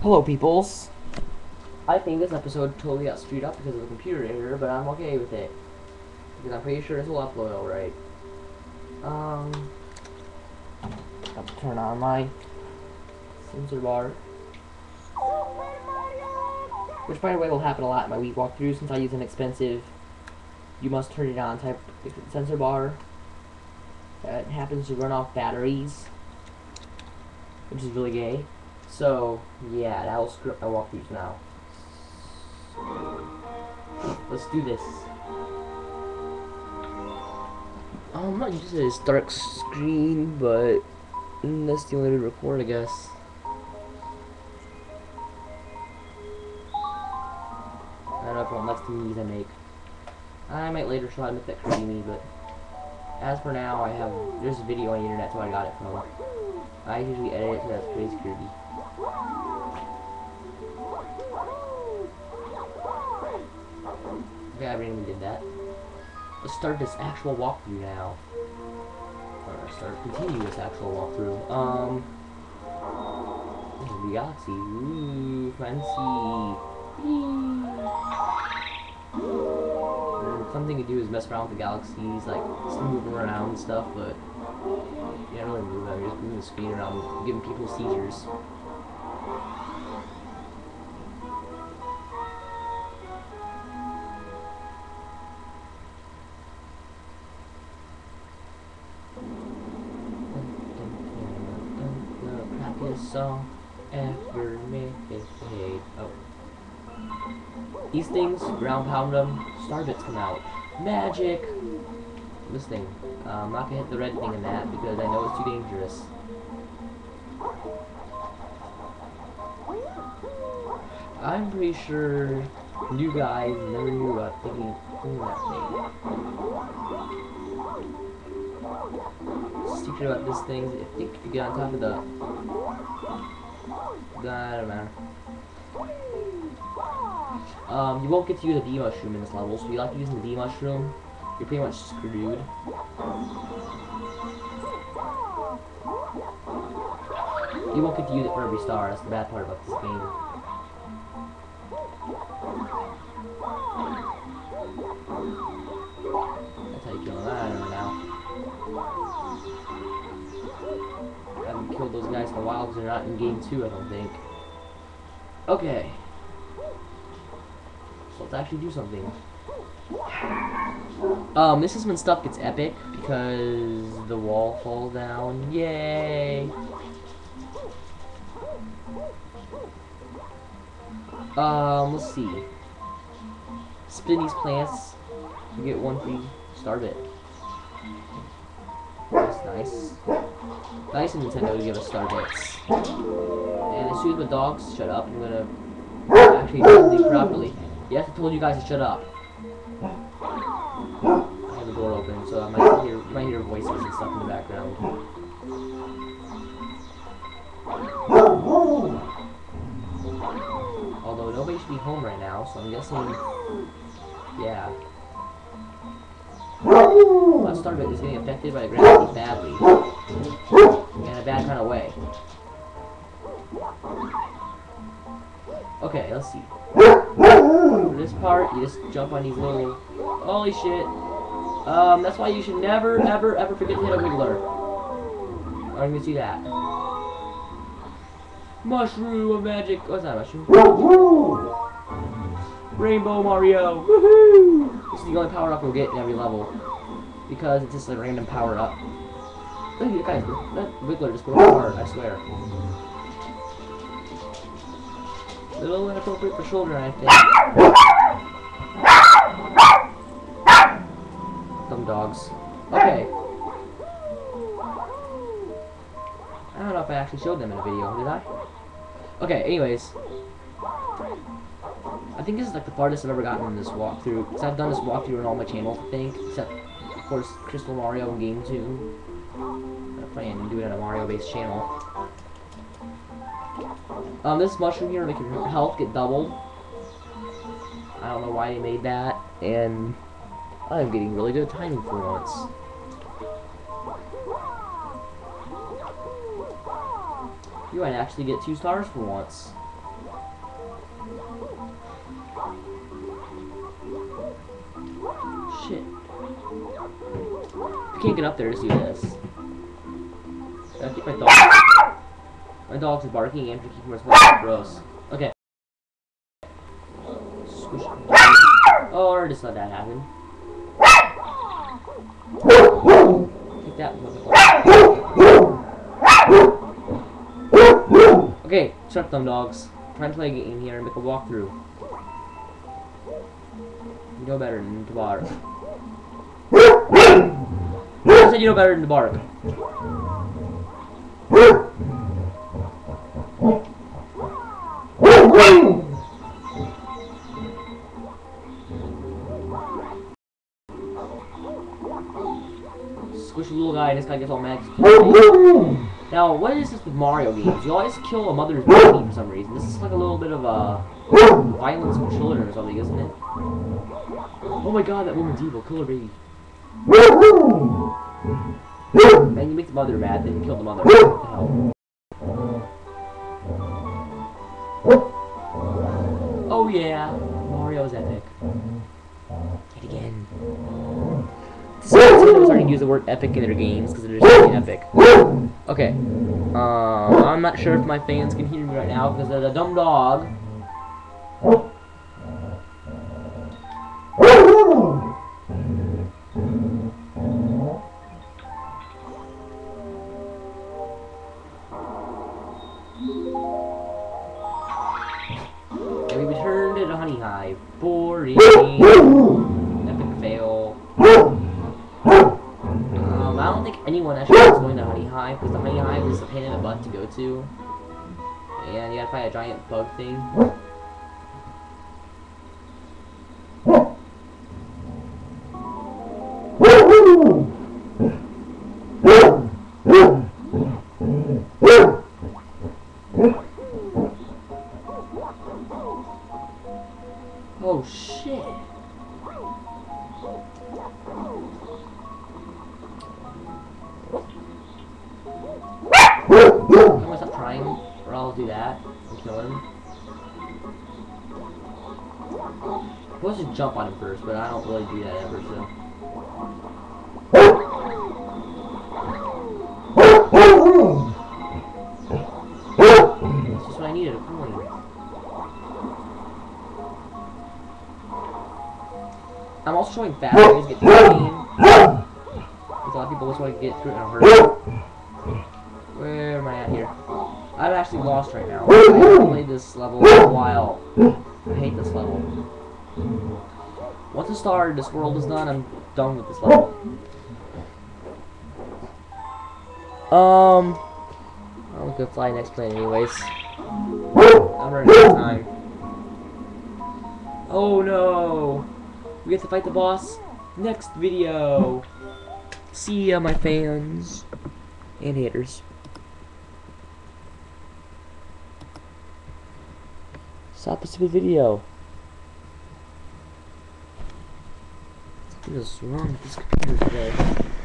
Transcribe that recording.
Hello, peoples. I think this episode totally got screwed up because of the computer error, but I'm okay with it. Because I'm pretty sure this will upload alright. Have to turn on my sensor bar. Which, by the way, will happen a lot in my week walkthrough since I use an expensive you must turn it on type sensor bar that happens to run off batteries, which is really gay. So, yeah, that will screw up my walkthroughs now. Let's do this. I'm not used to this dark screen, but that's the only way to record, I guess. I don't know if I'll next to movies I make. I might later try to make that creamy, but as for now, there's a video on the internet, so I got it from. I usually edit it so that's crazy creepy. Okay, I randomly did that. Let's start this actual walkthrough now. Or continue this actual walkthrough. This is the galaxy. Ooh, fancy. Something to do is mess around with the galaxies, like just move around and stuff, but you don't really move them, you're just moving the screen around, giving people seizures. Practice song after me. Oh. These things, ground pound them, star bits come out. Magic! This thing. I'm not gonna hit the red thing in that because I know it's too dangerous. I'm pretty sure you guys never knew about thinking that thing. Secret about this thing, I think if you get on top of the... I don't matter. You won't get to use a D mushroom in this level, so if you like using the D mushroom, you're pretty much screwed. You won't get to use it for every star, that's the bad part about this game. That's how you kill them. I don't know now. I haven't killed those guys in a while because they're not in game 2, I don't think. Okay. Let's actually do something. This is when stuff gets epic because the wall falls down. Yay! Let's see. Spin these plants. You get one free star bit. That's nice. Nice of Nintendo to give us star bits. And as soon as my dogs shut up, I'm gonna actually do something properly. Yes, I told you guys to shut up. I have the door open, so you might hear voices and stuff in the background. Although nobody should be home right now, so I'm guessing, yeah. My Starbit is getting affected by the gravity badly. In a bad kind of way. Okay, let's see. For this part, you just jump on these little... Holy shit. That's why you should never, ever, ever forget to hit a wiggler. I don't even see that. Mushroom of magic. What's that, mushroom? Rainbow Mario. Woohoo! This is the only power up you'll get in every level. Because it's just a random power up. Look, guys, that wiggler just broke apart, I swear. A little inappropriate for children, I think. Dumb dogs. Okay. I don't know if I actually showed them in a video, did I? Okay, anyways. I think this is like the farthest I've ever gotten in this walkthrough. Because I've done this walkthrough on all my channels, I think. Except, of course, Crystal Mario in Game 2. I'm planning to do it on a Mario-based channel. This mushroom here, make your health get doubled. I don't know why they made that, and I'm getting really good timing for once. You might actually get 2 stars for once. can't get up there, just do this. I think my dog's barking and to keep him responsible. Gross. Okay. Squish. Oh, I just let that happen. Take that, motherfucker. Okay, shut up, dumb dogs. I'm trying to play a game here and make a walkthrough. You know better than to bark. I said you know better than to bark. Squishy little guy, this guy gets all mad. Now, what is this with Mario games? You always kill a mother's baby for some reason. This is like a little bit of a violence for children or something, isn't it? Oh my god, that woman's evil. Kill her baby. Man, you make the mother mad, then you kill the mother. What the hell? Oh yeah, Mario's epic. Yet again. Nintendo's starting to use the word epic in their games because they're just really epic. Okay. I'm not sure if my fans can hear me right now because there's a dumb dog. And we returned to the honey hive. Boring. Epic fail. I don't think anyone actually is going to honey hive because the honey hive is a pain in the butt to go to. And you gotta fight a giant bug thing. Oh shit. I'm gonna stop trying, or I'll do that and kill him. I'm supposed to jump on him first, but I don't really do that ever, so. That's just what I needed, a coin. I'm also showing fast ways to get through the game. Because a lot of people just want to get through it in a hurry. Where am I at here? I'm actually lost right now. I haven't played this level in a while. I hate this level. Once the star in this world is done, I'm done with this level. I'll go fly next plane anyways. I'm running out of time. Oh no! We have to fight the boss next video. See ya, my fans and haters. Stop the stupid video. Something is wrong with this computer today.